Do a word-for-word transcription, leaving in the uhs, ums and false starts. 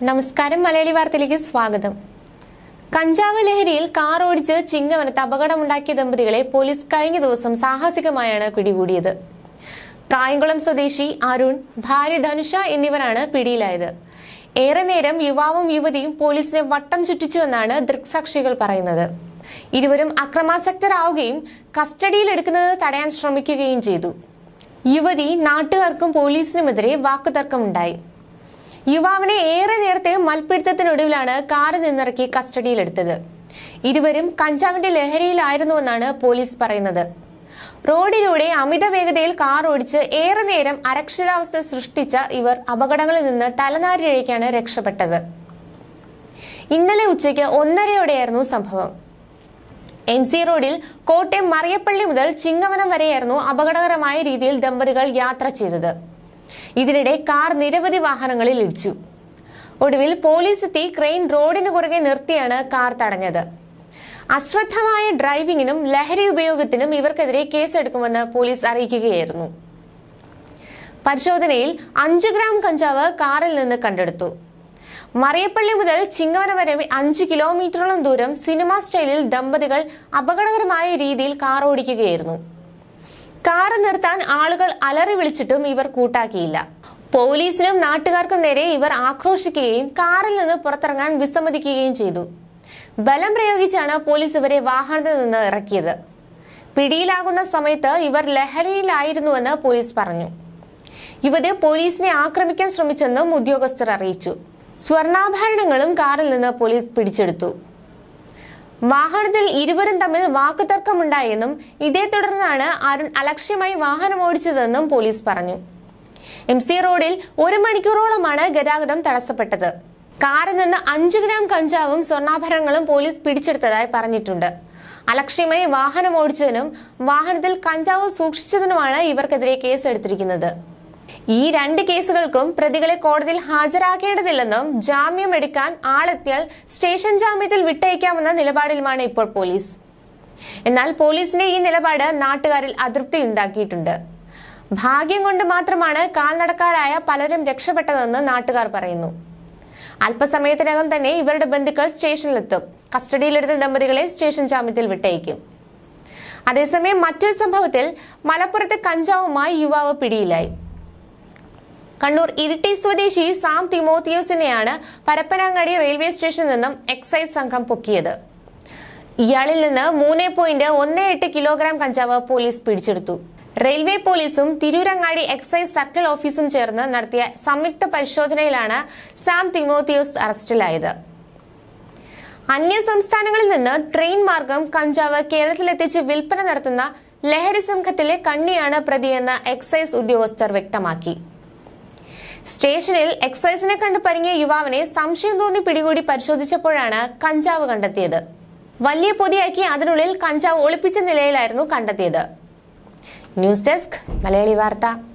നമസ്കാരം മലയാളി വാർത്തയിലേക്ക് സ്വാഗതം. കഞ്ചാവ് ലഹരിയിൽ കാർ ഓടിച്ച് ചിങ്ങവനത്ത് അപകടമുണ്ടാക്കിയ ദമ്പതികളെ പോലീസ് കഴിഞ്ഞ ദിവസം സാഹസികമായാണ് പിടികൂടിയത്. കായംകുളം സ്വദേശി അരുൺ, ഭാര്യ ധനുഷ എന്നിവരാണ് പിടിയിലായത്. ഏറെ നേരം യുവാവും യുവതിയും പോലീസിനെ വട്ടം ചുറ്റിച്ചുവെന്നാണ് ദൃക്സാക്ഷികൾ പറയുന്നത്. ഇരുവരും അക്രമാസക്തരാവുകയും കസ്റ്റഡിയിലെടുക്കുന്നത് തടയാൻ ശ്രമിക്കുകയും ചെയ്തു. യുവതി നാട്ടുകാർക്കും പോലീസിനുമെതിരെ വാക്കുതർക്കമുണ്ടായി. യുവാവിനെ ഏറെ നേരത്തെ മൽപ്പിടുത്തത്തിനൊടുവിലാണ് കാറിൽ നിന്നിറക്കി കസ്റ്റഡിയിലെടുത്തത്. ഇരുവരും കഞ്ചാവിന്റെ ലഹരിയിലായിരുന്നുവെന്നാണ് പോലീസ് പറയുന്നത്. റോഡിലൂടെ അമിത വേഗതയിൽ കാർ ഓടിച്ച് ഏറെ നേരം അരക്ഷിതാവസ്ഥ സൃഷ്ടിച്ച ഇവർ അപകടങ്ങളിൽ നിന്ന് തലനാരിഴയ്ക്കാണ് രക്ഷപ്പെട്ടത്. ഇന്നലെ ഉച്ചയ്ക്ക് ഒന്നരയോടെയായിരുന്നു സംഭവം. എം സി റോഡിൽ കോട്ടയം മറിയപ്പള്ളി മുതൽ ചിങ്ങവനം വരെയായിരുന്നു അപകടകരമായ രീതിയിൽ ദമ്പതികൾ യാത്ര ചെയ്തത്. ഇതിനിടെ കാർ നിരവധി വാഹനങ്ങളിൽ ഇടിച്ചു. ഒടുവിൽ പോലീസ് എത്തി ക്രെയിൻ റോഡിന് കുറുകെ നിർത്തിയാണ് കാർ തടഞ്ഞത്. അശ്രദ്ധമായ ഡ്രൈവിംഗിനും ലഹരി ഉപയോഗത്തിനും ഇവർക്കെതിരെ കേസെടുക്കുമെന്ന് പോലീസ് അറിയിക്കുകയായിരുന്നു. പരിശോധനയിൽ അഞ്ചു ഗ്രാം കഞ്ചാവ് കാറിൽ നിന്ന് കണ്ടെടുത്തു. മറിയപ്പള്ളി മുതൽ ചിങ്ങവനം വരെ അഞ്ച് കിലോമീറ്ററോളം ദൂരം സിനിമാ സ്റ്റൈലിൽ ദമ്പതികൾ അപകടകരമായ രീതിയിൽ കാർ ഓടിക്കുകയായിരുന്നു. കാർ നിർത്താൻ ആളുകൾ അലറി വിളിച്ചിട്ടും ഇവർ കൂട്ടാക്കിയില്ല. പോലീസിനും നാട്ടുകാർക്കും നേരെ ഇവർ ആക്രോശിക്കുകയും കാറിൽ നിന്ന് പുറത്തിറങ്ങാൻ വിസമ്മതിക്കുകയും ചെയ്തു. ബലം പ്രയോഗിച്ചാണ് പോലീസ് ഇവരെ വാഹനത്തിൽ നിന്ന് ഇറക്കിയത്. പിടിയിലാകുന്ന സമയത്ത് ഇവർ ലഹരിയിലായിരുന്നുവെന്ന് പോലീസ് പറഞ്ഞു. ഇവര് പോലീസിനെ ആക്രമിക്കാൻ ശ്രമിച്ചെന്നും ഉദ്യോഗസ്ഥർ അറിയിച്ചു. സ്വർണ്ണാഭരണങ്ങളും കാറിൽ നിന്ന് പോലീസ് പിടിച്ചെടുത്തു. വാഹനത്തിൽ ഇരുവരും തമ്മിൽ വാക്കുതർക്കമുണ്ടായെന്നും ഇതേ തുടർന്നാണ് അരുൺ അലക്ഷ്യമായി വാഹനം ഓടിച്ചതെന്നും പോലീസ് പറഞ്ഞു. എം സി റോഡിൽ ഒരു മണിക്കൂറോളമാണ് ഗതാഗതം തടസ്സപ്പെട്ടത്. കാറിൽ നിന്ന് അഞ്ചു ഗ്രാം കഞ്ചാവും സ്വർണ്ണാഭരണങ്ങളും പോലീസ് പിടിച്ചെടുത്തതായി പറഞ്ഞിട്ടുണ്ട്. അലക്ഷ്യമായി വാഹനം ഓടിച്ചതിനും വാഹനത്തിൽ കഞ്ചാവ് സൂക്ഷിച്ചതിനുമാണ് ഇവർക്കെതിരെ കേസെടുത്തിരിക്കുന്നത്. ഈ രണ്ട് കേസുകൾക്കും പ്രതികളെ കോടതിയിൽ ഹാജരാക്കേണ്ടതില്ലെന്നും ജാമ്യം എടുക്കാൻ ആളെത്തിയാൽ സ്റ്റേഷൻ ജാമ്യത്തിൽ വിട്ടയക്കാമെന്ന നിലപാടിലുമാണ് ഇപ്പോൾ പോലീസ്. എന്നാൽ പോലീസിന്റെ ഈ നിലപാട് നാട്ടുകാരിൽ അതൃപ്തി ഉണ്ടാക്കിയിട്ടുണ്ട്. ഭാഗ്യം കൊണ്ട് മാത്രമാണ് കാൽനടക്കാരായ പലരും രക്ഷപ്പെട്ടതെന്ന് നാട്ടുകാർ പറയുന്നു. അല്പസമയത്തിനകം തന്നെ ഇവരുടെ ബന്ധുക്കൾ സ്റ്റേഷനിലെത്തും. കസ്റ്റഡിയിലെടുത്ത ദമ്പതികളെ സ്റ്റേഷൻ ജാമ്യത്തിൽ വിട്ടയക്കും. അതേസമയം മറ്റൊരു സംഭവത്തിൽ മലപ്പുറത്ത് കഞ്ചാവുമായി യുവാവ് പിടിയിലായി. കണ്ണൂർ ഇരിട്ടി സ്വദേശി സാം തിമോത്തിയോസിനെയാണ് പരപ്പനാങ്ങാടി റെയിൽവേ സ്റ്റേഷനിൽ നിന്നും എക്സൈസ് സംഘം പൊക്കിയത്. ഇയാളിൽ നിന്ന് മൂന്ന് പോയിന്റ് ഒന്ന് എട്ട് കിലോഗ്രാം കഞ്ചാവ് പോലീസ് പിടിച്ചെടുത്തു. റെയിൽവേ പോലീസും തിരൂരങ്ങാടി എക്സൈസ് സർക്കിൾ ഓഫീസും ചേർന്ന് നടത്തിയ സംയുക്ത പരിശോധനയിലാണ് സാം തിമോത്തിയോസ് അറസ്റ്റിലായത്. അന്യ സംസ്ഥാനങ്ങളിൽ നിന്ന് ട്രെയിൻ മാർഗം കഞ്ചാവ് കേരളത്തിലെത്തിച്ച് വിൽപ്പന നടത്തുന്ന ലഹരി സംഘത്തിലെ കണ്ണിയാണ് പ്രതിയെന്ന് എക്സൈസ് ഉദ്യോഗസ്ഥർ വ്യക്തമാക്കി. സ്റ്റേഷനിൽ എക്സൈസിനെ കണ്ട് പരിങ്ങിയ യുവാവിനെ സംശയം തോന്നി പിടികൂടി പരിശോധിച്ചപ്പോഴാണ് കഞ്ചാവ് കണ്ടെത്തിയത്. വലിയ പൊതിയാക്കി അതിനുള്ളിൽ കഞ്ചാവ് ഒളിപ്പിച്ച നിലയിലായിരുന്നു കണ്ടെത്തിയത്. ന്യൂസ് ഡെസ്ക് മലയാളി വാർത്ത.